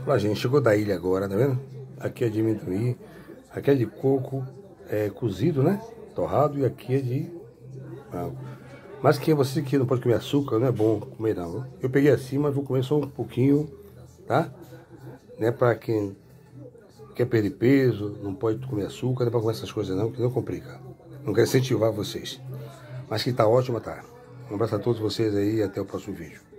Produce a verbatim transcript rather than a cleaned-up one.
Olha, gente, chegou da ilha agora, tá vendo? Aqui é de amendoim, aqui é de coco, é cozido, né? Torrado, e aqui é de frango. Mas que você que não pode comer açúcar, não é bom comer não. Eu peguei assim, mas vou comer só um pouquinho, tá? Né, pra quem quer perder peso, não pode comer açúcar, não pode comer essas coisas não, que não complica. Não quero incentivar vocês. Mas que tá ótimo, tá? Um abraço a todos vocês aí e até o próximo vídeo.